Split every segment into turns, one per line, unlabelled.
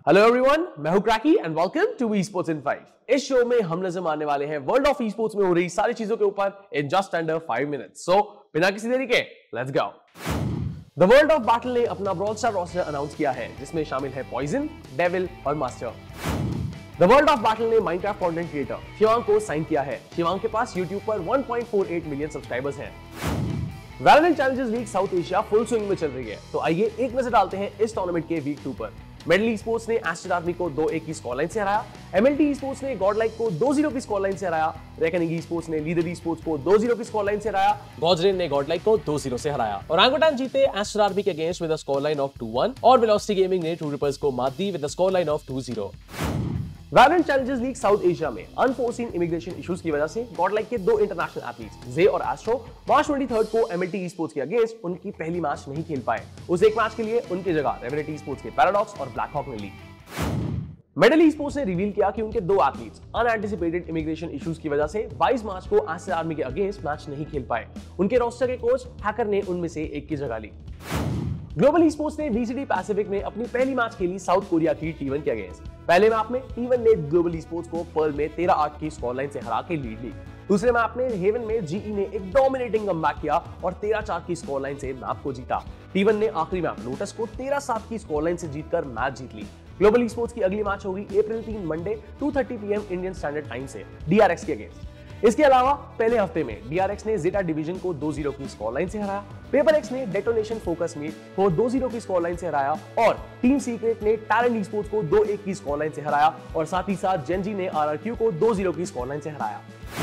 Hello everyone, मैं हूं Cracky and welcome to V sports in 5। इस शो में हम नजर मारने वाले हैं वर्ल्ड ऑफ ई स्पोर्ट्स में हो रही सारी चीजों के ऊपर in just under 5 minutes. So बिना किसी देरी के let's go. The world of battle ने अपना ब्रॉड स्टार रोस्टर अनाउंस किया है, जिसमें शामिल है पॉइजन, डेविल और master. The world of battle ने माइनक्राफ्ट कंटेंट क्रिएटर शिवांग को साइन किया है। शिवांग के पास यूट्यूब पर 1.48 मिलियन सब्सक्राइबर्स हैं। Valorant Challengers League South Asia full swing में चल रही है, तो आइए एक नजर डालते हैं इस टूर्नामेंट के वीक 2 पर। मेडल ई स्पोर्ट्स ने एस्टेड आर्मी को 2-1 की स्कोरलाइन से हराया। एमएलटी ई स्पोर्ट्स ने गॉडलाइक को 2-0 की स्कोरलाइन से हराया। रेकनिंग ई स्पोर्ट्स ने लीडर ई स्पोर्ट्स को 2-0 की स्कोरलाइन से हराया। गॉजरेन ने गॉडलाइक को 2-0 से हराया। ओरांगुटान जीते एस्टेड आर्मी के against with a scoreline of 2-1 और वेलोसिटी गेमिंग ने ट्रू रिपर्स को मात दी with a scoreline of 2-0। Valorant Challengers League South Asia में अनफोर्सीन इमिग्रेशन इश्यूज की वजह से गॉडलाइक के 2 इंटरनेशनल एथलीट्स जे और एस्ट्रो मार्च 23 को एमएलटी ई स्पोर्ट्स के अगेंस्ट उनकी पहली मैच नहीं खेल पाए। उस एक मैच के लिए उनकी जगह रेवेनेंट ई स्पोर्ट्स के पैराडॉक्स और ब्लैक हॉक ने ली। मेडल ई स्पोर्ट्स ने रिवील किया कि उनके 2 एथलीट्स अनएंटिसिपेटेड इमिग्रेशन इश्यूज की वजह से 22 मार्च को एस्टेड आर्मी के अगेंस्ट मैच नहीं खेल पाए। उनके रोस्टर के कोच हैकर ने उनमें से एक की जगह ली। ग्लोबल ई स्पोर्ट्स ने वीसीडी पैसिफिक में अपनी पहली मैच खेली साउथ कोरिया की T1 के अगेंस्ट। पहले मैच में T1 ने ग्लोबल ई स्पोर्ट्स को पर्ल में 13-8 की स्कोरलाइन से हरा के लीड ली। दूसरे मैच में हेवन में जीई ने एक डोमिनेटिंग कमबैक किया और 13-4 की स्कोरलाइन से मैच को जीता। T1 ने आखिरी मैच लोटस को 13-7 की स्कोरलाइन से जीतकर मैच जीत ली। ग्लोबल ई स्पोर्ट्स की अगली मैच होगी April 3 Monday 2:30 PM Indian standard time से DRX के अगेंस्ट। इसके अलावा पहले हफ्ते में DRX ने जेटा डिवीजन को 2-0 की स्कोरलाइन से हराया। पेपर एक्स ने डेटोनेशन फोकस मीट को 2-0 की स्कोरलाइन से हराया और टीम सीक्रेट ने टैलेंट ई स्पोर्ट्स को 2-1 की स्कोरलाइन से हराया और साथ ही साथ जेनजी ने RRQ को 2-0 की स्कोरलाइन से हराया।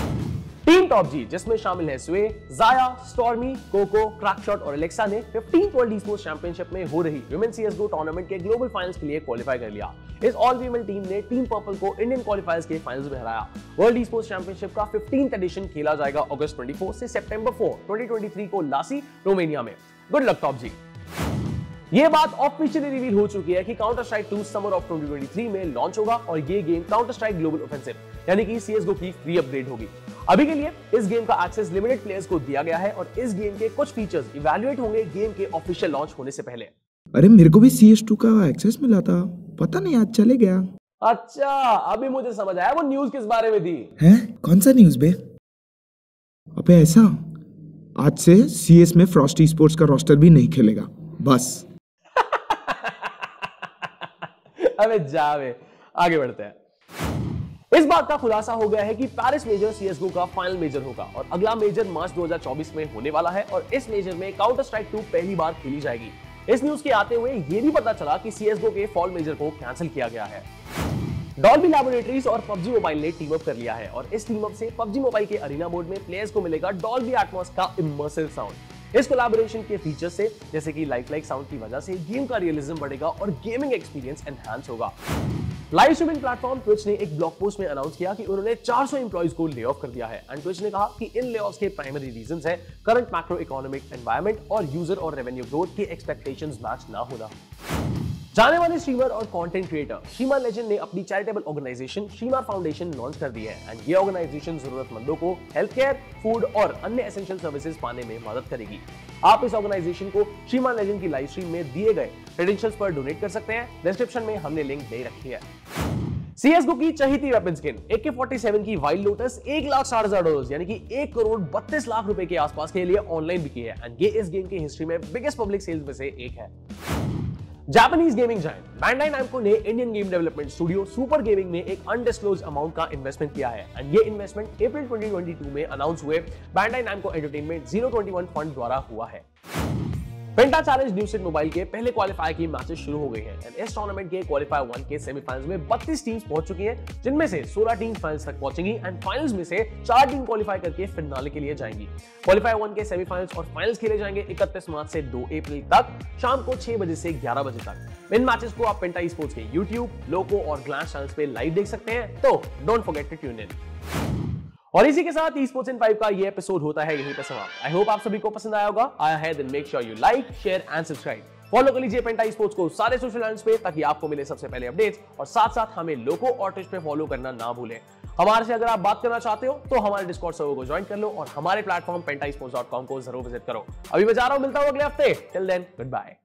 टीम टॉप जी, जिसमें शामिल है स्वे, जाया, स्टॉर्मी, कोको, क्रैकशॉट और एलेक्सा, ने 15th वर्ल्ड ई-स्पोर्ट्स चैंपियनशिप में हो रही वुमेन CS:GO टूर्नामेंट के ग्लोबल फाइनल्स के लिए क्वालिफाई कर लिया। इस ऑल फीमेल टीम ने टीम पर्पल को इंडियन क्वालिफायर्स के फाइनल्स में हराया। वर्ल्ड ई-स्पोर्ट्स चैंपियनशिप का 15th एडिशन खेला जाएगा अगस्त 24 से सितंबर 4, 2023 को लासी, रोमानिया में। Good luck top G. ये बात ऑफिशियली रिवील हो चुकी है कि काउंटर स्ट्राइक 2 समर ऑफ 2023 में लॉन्च होगा और ये game counter strike global offensive यानी कि CS:GO की फ्री अपग्रेड होगी। अभी के लिए इस गेम का एक्सेस लिमिटेड प्लेयर्स को दिया गया है और इस गेम के कुछ फीचर्स इवैल्यूएट होंगे गेम के ऑफिशियल लॉन्च होने से पहले।
अरे मेरे को भी CS2 का एक्सेस मिला था, पता नहीं आज चले गया।
अच्छा, अभी मुझे समझ आया वो न्यूज़ किस बारे में थी।
हैं? कौन सा न्यूज़ बे? अबे ऐसा, आज से CS में फ्रॉस्टी स्पोर्ट्स का रोस्टर भी नहीं खेलेगा, बस।
अबे जावे, आगे बढ़ते हैं। इस बात का खुलासा हो गया है कि पेरिस मेजर CS:GO का फाइनल मेजर होगा और अगला मेजर मार्च 2024 में होने वाला है और इस मेजर में काउंटर स्ट्राइक 2 पहली बार खेली जाएगी। इस न्यूज के आते हुए यह भी पता चला कि CS:GO के फॉल मेजर को कैंसिल किया गया है। डॉल्बी लैबोरेटरीज और PUBG मोबाइल ने टीम अप कर लिया है और इस टीम अप से PUBG मोबाइल के अरीना मोड में प्लेयर्स को मिलेगा डॉल्बी एटमॉस का इमर्सिव साउंड। इस कोलैबोरेशन के फीचर्स से जैसे कि लाइफ साउंड की वजह से गेम का रियलिज्म बढ़ेगा और गेमिंग एक्सपीरियंस एनहांस होगा। लाइव स्ट्रीमिंग प्लेटफॉर्म ट्विच ने एक ब्लॉग पोस्ट में अनाउंस किया कि उन्होंने 400 एम्प्लॉइज को ले ऑफ कर दिया है एंड ट्विच ने कहा कि इन ले ऑफ्स के प्राइमरी रीजंस है करंट मैक्रो इकोनॉमिक एनवायरनमेंट और यूजर और रेवेन्यू ग्रोथ के एक्सपेक्टेशंस मैच ना होना। जाने वाले स्ट्रीमर और कंटेंट क्रिएटर शीमा लेजेंड ने अपनी charitable organisation Shreeman foundation launch कर दी है एंड ये ऑर्गेनाइजेशन जरूरतमंदों को हेल्थ केयर, फूड और अन्य एसेंशियल सर्विसेज पाने में मदद करेगी। आप इस ऑर्गेनाइजेशन को शीमा लेजेंड की लाइव स्ट्रीम में दिए गए क्रेडेंशियल्स पर डोनेट कर सकते हैं। डिस्क्रिप्शन में हमने लिंक दे रखी है। CS:GO की चहीती वेपन स्किन AK-47 की वाइल्ड लोटस $1,60,000 यानी कि $1,32,00,000 के आसपास के लिए ऑनलाइन बिकी है एंड ये इस गेम की हिस्ट्री में बिगेस्ट पब्लिक सेल्स में से एक है। Japanese gaming giant Bandai Namco ने Indian game development studio super gaming में एक अनडिस्क्लोज्ड अमाउंट का इन्वेस्टमेंट किया है एंड ये इन्वेस्टमेंट अप्रैल 2022 में अनाउंस हुए बैंडाई नामको एंटरटेनमेंट 021 फंड द्वारा हुआ है। Penta challenge new state mobile के पहले क्वालिफायर की मैचेस शुरू हो गई हैं एंड इस टूर्नामेंट के क्वालिफायर 1 के सेमीफाइनल्स में 32 टीम्स पहुंच चुकी हैं, जिनमें से 16 टीम्स फाइनल्स तक पहुंचेंगी एंड फाइनल्स में से 4 टीम क्वालिफाई करके फिनाले के लिए जाएंगी। क्वालिफायर 1 के सेमीफाइनल्स और फाइनल्स खेले जाएंगे 31 मार्च से 2 अप्रैल तक शाम को 6 बजे से 11 बजे तक। इन मैचेस को आप पेंटा ई स्पोर्ट्स के YouTube, लोको और ग्लैंस चैनल्स पे लाइव देख सकते हैं, तो don't forget to tune in. और इसी के साथ ई स्पोर्ट्स इन 5 का ये एपिसोड होता है यहीं पे समाप्त। आई होप आप सभी को पसंद आया होगा। आया है then make sure you like, share and subscribe. Follow कर लीजिए पेंटा ई स्पोर्ट्स को सारे सोशल हैंडल्स पे ताकि आपको मिले सबसे पहले अपडेट्स और साथ साथ हमें लोको और ट्विच पे फॉलो करना ना भूलें। हमारे से अगर आप बात करना चाहते हो तो हमारे डिस्कॉर्ड सर्वर को ज्वाइन कर लो और हमारे प्लेटफॉर्म pentaesports.com को जरूर विजिट करो। अभी मैं जा रहा हूं, मिलता हूं अगले हफ्ते। Till then good bye.